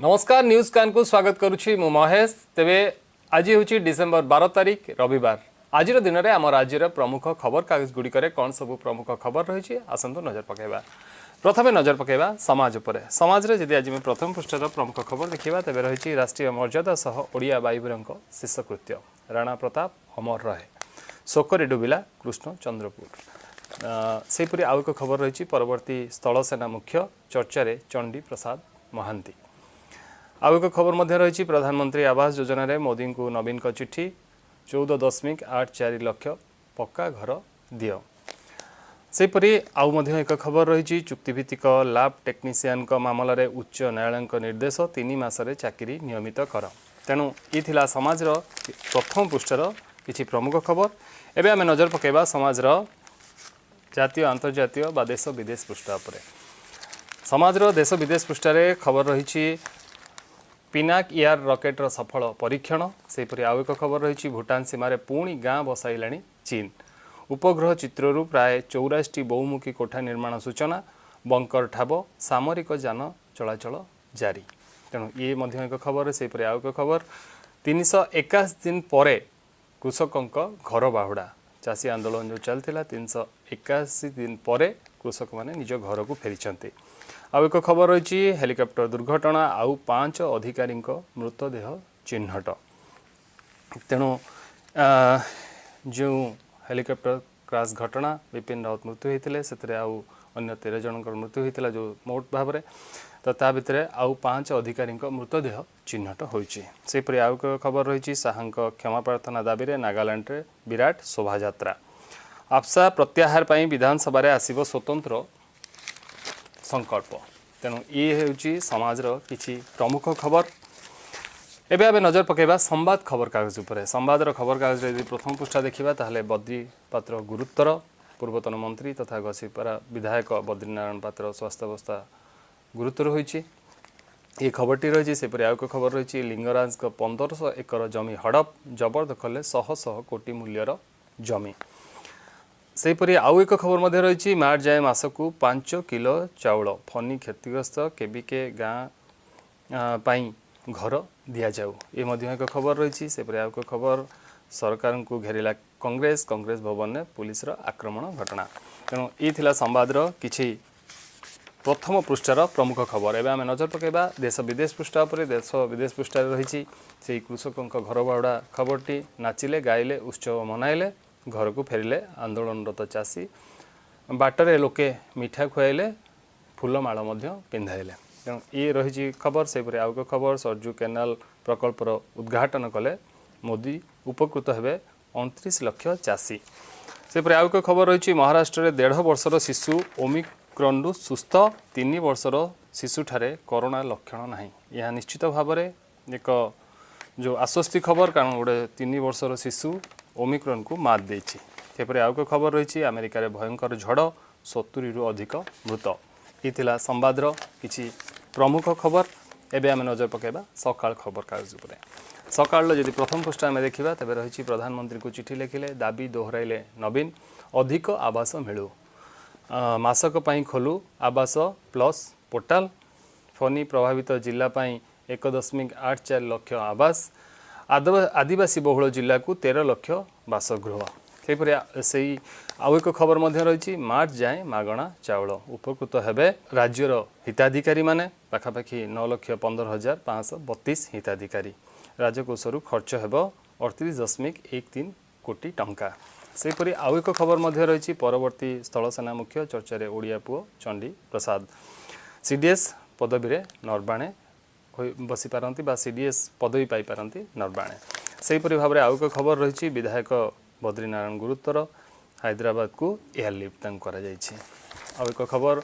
नमस्कार न्यूज कान को स्वागत करुछि मु महेश। तेबे आज हूँ डिसेम्बर 12 तारिख रविवार। आज दिन में आम राज्यर प्रमुख खबर कागज गुड़िकर कौन सब प्रमुख खबर रही आसतु नजर पकड़ा। प्रथम नजर पकड़ा समाज उपर। समाज रे जदि आज प्रथम पृष्ठर प्रमुख खबर देखा तेज रही राष्ट्रीय मर्यादा सह ओडिया बाईवीर शेषकृत्य राणा प्रताप अमर रहे शोकरे डुबिला कृष्ण चंद्रपुर। सेपरी आउ एक खबर रही परवर्ती स्थल सेना मुख्य चर्चार चंडी प्रसाद महांती। आउ एक खबर मध्य रही प्रधानमंत्री आवास योजना मोदी को नवीन का चिठी 14.84 लाख पक्का घर दियो। सेपरी आउ मध्य एक खबर रही चुक्तिभित्तिक लैब टेक्नीशियन मामलें उच्च न्यायालय निर्देश 3 मासरे चाकरी नियमित कर। तेणु ये समाज प्रथम पृष्ठर किछि प्रमुख खबर। एबे आमे नजर पकेबा समाज जातीय अंतर्जातीय बा देश विदेश पृष्ठ पर। समाज देश विदेश पृष्ठारे खबर रही पिनाक एयर रॉकेटर सफल परीक्षण। सेपरी आउ एक खबर रही भूटान सीमार पुणी गाँ बसाइलाणी चीन। उपग्रह चित्रु प्राय 84 बहुमुखी कोठा निर्माण सूचना। बंकर ठाब सामरिक जान चलाचल जारी। तेणु ये एक खबर। सेपरी आउ एक खबर 381 दिन पर कृषकों घर बाहुड़ा। चाषी आंदोलन जो चलता 381 दिन पर कृषक मैंने निज घर को फेरी। आउ एक खबर रही हेलिकॉप्टर दुर्घटना आउ 5 अधिकारी मृतदेह चिन्हट। तेणु जो हेलिकॉप्टर क्रैश घटना विपिन राउत मृत्यु होते से आउ अन्य 13 जन मृत्यु होता जो मोट भाव में तो ता भितर आउ 5 अधिकारी मृतदेह चिन्हट होइछि। सेपरि आउ एक खबर रही शाह क्षमा प्रार्थना दाबी नागालैंड रे विराट शोभा यात्रा। आप्सा प्रत्याहार पर विधानसभा आसिब स्वतंत्र संकल्प। तेणु ये हूँ समाज किछि प्रमुख खबर। एबे आबे नजर पकेबा संवाद खबर कागज उपर। संवाद खबर कागज यदि प्रथम पृष्ठा देखा ताहले बद्री पात्र गुरुतर पूर्वतन मंत्री तथा घसीपारा विधायक बद्रीनारायण पात्र स्वास्थ्य अवस्था गुरुतर होइछि ये खबरटी रही। सेपरि आउ एक खबर रही लिंगराज 1500 एकर जमी हड़प जबरदखल शह शह कोटी मूल्यर जमी। सेपरि आउ एक खबर मध्य रही मार्च जाए मासकू 5 किलो चाउल फनी क्षतिग्रस्त केबिके गाँ पाई घर दि जाऊ ये एक खबर रही। सेपरि आउ एक खबर सरकार को घेरिला कांग्रेस कांग्रेस भवन में पुलिस आक्रमण घटना। तेणु ये संवाद किछि प्रथम पृष्ठार प्रमुख खबर। एवं आम नजर पकेबा देश विदेश पृष्ठा पर। देश विदेश पृष्ठा रही से कृषकों घर बाहुड़ा खबरटी नाचिले गाइले उत्सव मनाइले घर को फेरिले आंदोलनरत चाषी बाटर लोके मिठा खुआइले फूलमाल पिंधाइले। तेणु ये रही खबर। सेपरि आउ एक खबर सरजू केनाल प्रकल्पर उद्घाटन कले मोदी उपकृत हेबे 29 लाख चाषी। सेपरि आउ एक खबर रही महाराष्ट्र में 1.5 वर्षर शिशु ओमिक्रॉन सुस्थ 3 वर्षर शिशु ठारे कोरोना लक्षण नहीं। यह निश्चित भाव में एक जो आश्वस्ति खबर कारण गोटे 3 वर्षर शिशु ओमिक्रॉन को मात देछि। सेपरि आउ एक खबर रही अमेरिका रे भयंकर झड़ 70 रु अधिक मृत। ये संवाद किछि प्रमुख खबर। एबे आम नजर पकेबा सकाळ खबर कागज उपर। सकाळ जदि प्रथम पृष्ठा आम देखा तेज रही प्रधानमंत्री को चिठी लिखिले दाबी दोहराइले नवीन अधिक आवास मिलू मासक पई खोलू आवास प्लस पोर्टाल। फनी प्रभावित जिला 1.84 लाख आवास आदिवासी बहुल जिला को 13 लाख बासगृह। से आउ एक खबर मध्य रही मार्च जाए मागणा चाउल उपकृत हेबे राज्यर हिताधिकारी माने पाखापाखि 9,15,532 हिताधिकारी। राजकोषरु खर्च हेबो 38.13 कोटी टंका। सेपरि आउ एक खबर मध्य रही परवर्ती स्थल सेना मुख्य चर्चार ओडिया पुओ चंडी प्रसाद सीडीएस पदवी रे नरबाणे बसी पारती बा सीडीएस पदवी पाई पारती नरबाणे। सेहीपरि भाव में आउ एक खबर रही विधायक बद्रीनारायण गुरुतर हैदराबाद को एयरलिफ्ट करा जायछि। आउ एक खबर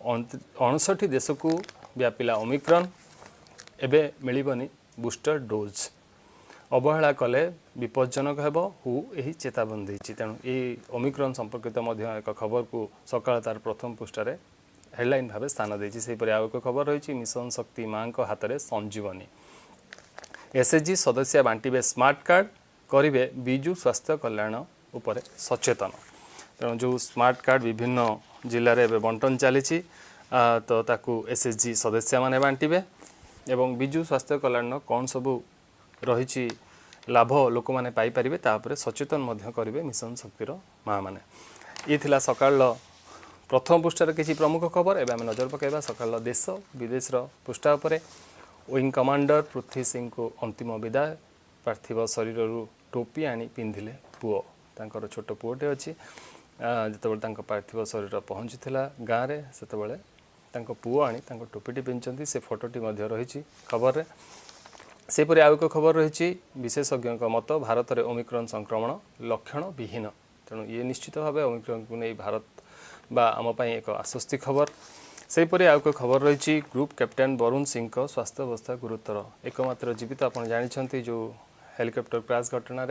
59 देश को व्यापिला ओमिक्रॉन एबे मिलिबनी बूस्टर डोज अवहेला कले विपज्जनक हेबो हु एही चेतावनी दैछि। तेणु ये ओमिक्रॉन संपर्कित एक खबर को सकाळ तार प्रथम पृष्ठारे हेडलाइन भाव स्थान देछि। सेहीपरि आउ एक खबर रही मिशन शक्ति माँ हाथ में संजीवनी एसएचजी सदस्य बांटिबे स्मार्ट कार्ड करिवे बिजु स्वास्थ्य कल्याण उपर सचेतन। तेणु जो स्मार्ट कार्ड विभिन्न जिले में बंटन चली तो ताकू एसएचजी सदस्य माने बांटिबे एवं विजु स्वास्थ्य कल्याण कौन सबू रही लाभ लोक मैंने पाइपर तापर सचेतन करेंगे मिशन शक्तिर माँ मैंने ये थिला सकाळ प्रथम पृष्ठार किसी प्रमुख खबर एवं आम नजर पकड़ा सकाळ देश विदेश पृष्ठा उपर विंग कमांडर पृथ्वी सिंह को अंतिम विदाय पार्थिव शरीर टोपी आनी पिंधिले पुओ तांकर छोट पुओटे अच्छी जिते पार्थिव शरीर पहुँची गाँव में से पुओ आनी टोपीटी पिंधि से फोटोटी रही खबर रे सेपरी आउ एक खबर रही विशेषज्ञ मत भारत में ओमिक्रॉन संक्रमण लक्षण विहीन तेणु ये निश्चित भाव ओमिक्रॉन को नहीं भारत बा आम एक आश्वस्ति खबर सेपरी आउ एक खबर रही ग्रुप कैप्टेन वरुण सिंह को स्वास्थ्य अवस्था गुरुतर एकमात्र जीवित आप जानते जो हेलिकॉप्टर क्रैश घटना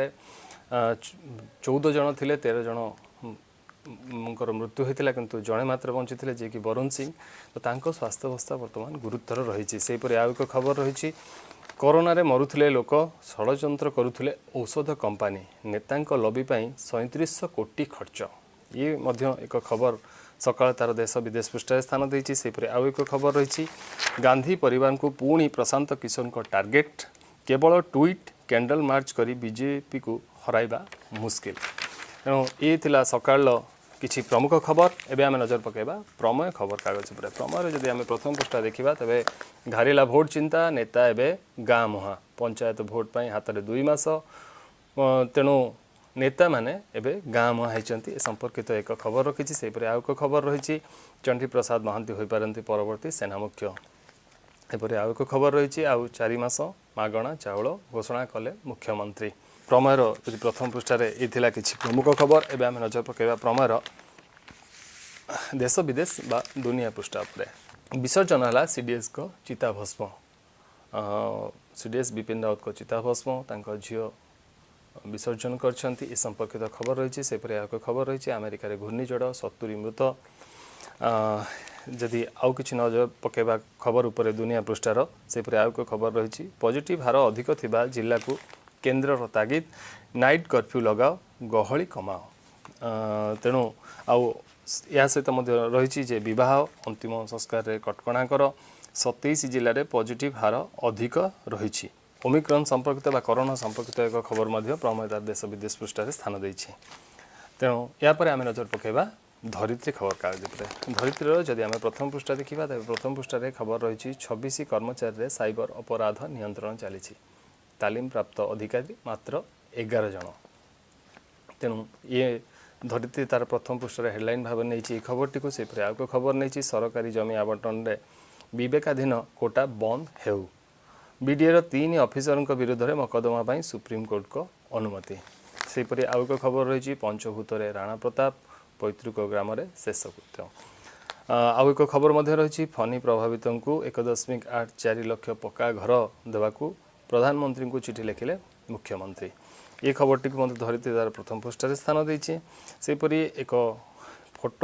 14 जन थे 13 जन मृत्यु होता किंतु जड़े मात्र बंची थे जी कि वरुण सिंह तो स्वास्थ्य अवस्था बर्तमान गुरुतर रही सेपरी आउ एक खबर रही कोरोना रे मरुले लोक षड्यंत्र करुले औषध कंपानी नेता लबी 3700 कोटी खर्च ये मध्य एक खबर सकाळ तार देश विदेश पृष्ठ स्थान देती सेपरी आउ एक खबर रही गांधी परिवार को पुणी प्रशांत किशोर को टार्गेट केवल ट्वीट कैंडल मार्च करी बीजेपी को हराइबा मुश्किल तेणु ये थिला सकाळ किछि प्रमुख खबर एवं आम नजर पकेबा प्रमेय खबर कागज पर प्रमेय जदि आम प्रथम पृष्ठा देखा तेरे घारिला भोट चिंता नेता एवं गाँ मुहां पंचायत भोट पर हाथ में 2 मास तेणु नेता माने एबे गाँ मुहां होती संपर्कित एक खबर रखी से आउ एक खबर रही चंडी प्रसाद महांती हो पारती परवर्ती सेना मुख्य एपरी आउ एक खबर रही आउ 4 मास मागणा चाउल घोषणा कले मुख्यमंत्री प्रमेयर यदि प्रथम पृष्ठार ये किसी प्रमुख खबर एवं आम नजर पकेबा प्रमेयर देश विदेश बा दुनिया पृष्ठा पर विसर्जन है सीडीएस को चिताभस्म सीडीएस विपिन राउत को चिताभस्म तांको झील विसर्जन कर संपर्कित खबर रही से खबर रही अमेरिकार घूर्णिझड़ 70 मृत जदि आउ कि नजर पकेबा खबर उपर दुनिया पृष्ठार से आउ खबर रही पॉजिटिव हार अधिक थिबा जिला को केन्द्र तागिद नाइट कर्फ्यू लगाओ गहली कमाओ तेणु आउ या सहित रही बह अंतिम संस्कार रे कटकणा कर 27 जिले में पॉजिटिव हार अधिक रही ओमिक्रॉन संपर्कित कोरोना संपर्कित एक खबर प्रमेय देश विदेश पृष्ठार स्थान देती तेणु यापर आम नजर पकेबा धरित्री खबर कागज पर धरित्री जदि आम प्रथम पृष्ठा देखा तेज प्रथम पृष्ठार खबर रही 26 कर्मचारी साइबर अपराध नियंत्रण चली तालीम प्राप्त अधिकारी मात्र 11 जन तेणु ये धरित्री तार प्रथम पृष्ठार हेडलाइन भाव नहीं खबरटी को से आउ खबर नहीं सरकारी जमी आवंटन में विवेकाधीन कोटा बंद हेउ बीडीए 3 ऑफिसर विरुद्ध में मकदमा सुप्रीम कोर्ट को अनुमति सेपरी आउ एक खबर रही पंचभूत राणा प्रताप पैतृक ग्राम शेषकृत्य आउ एक खबर रही फनी प्रभावित को 1.84 लाख पक्का घर देवाकू प्रधानमंत्री को चिठी लिखिले मुख्यमंत्री ये खबरटी को धरित्री तार प्रथम पृष्ठार स्थान देती सेपरी एक फोटो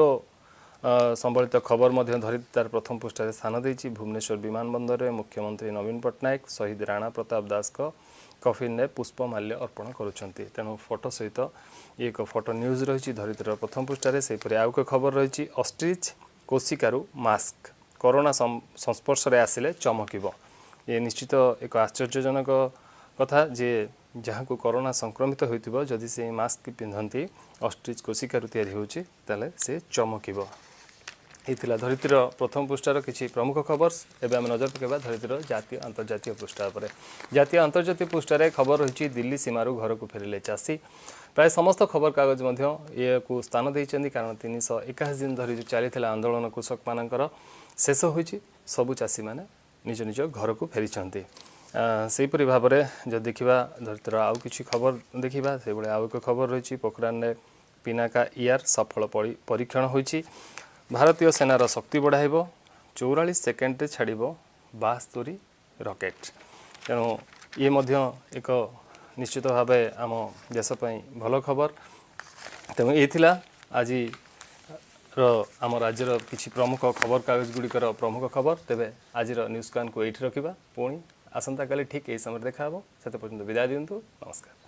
संबलित खबर धरित्री तार प्रथम पृष्ठार स्थान देती भुवनेश्वर विमान बंदर में मुख्यमंत्री नवीन पट्टनायक शहीद राणा प्रताप दास को कफिन में पुष्पमाल्य अर्पण करुँच तेणु फोटो सहित एक फोटो न्यूज रही धरित्र प्रथम पृष्ठार से आउ एक खबर रही ऑस्ट्रिच कोशिकारु मास्क कोरोना संस्पर्श में आसिले चमकिब ये निश्चित एक आश्चर्यजनक कथा जे जहाँ को कोरोना संक्रमित होइतिबो जदि से मास्क पिंधती ऑस्ट्रिच कोशिकारु तैयारी होची ताले से चमकिब ये धरित्र प्रथम पृष्ठार किसी प्रमुख खबर एवं आम नजर पकेबा धरित्र जातीय अंतर्जातीय पृष्ठा पर जातीय अंतर्जातीय पृष्ठार खबर रही दिल्ली सीमारू घर को फेरिले चाषी प्राय समस्त खबर कागज ये को स्थान देते कारण 321 दिन धरी जो चली आंदोलन कृषक मानकर शेष हो सबु चाषी मैंने निज निज घर को फेरी सेहीपरि भाव में जब देखा धरित्र आउ कि खबर देखा से आउ एक खबर रही पोखरान में पिनाका ईआर सफल परीक्षण होती भारतीय सेनार शक्ति बढ़ाइब 44 सेकेंड छाड़ 72 रॉकेट तेणु ये एक निश्चित भाव आम देशपाई भल खबर तेणु ये आज आम राज्यर किसी प्रमुख खबर कागज गुड़िकर प्रमुख खबर तेबे आज न्यूज कान को ये रखा पुणी आसंता काली ठीक यही समय देखा से पर्यंत विदाय दिंतु नमस्कार।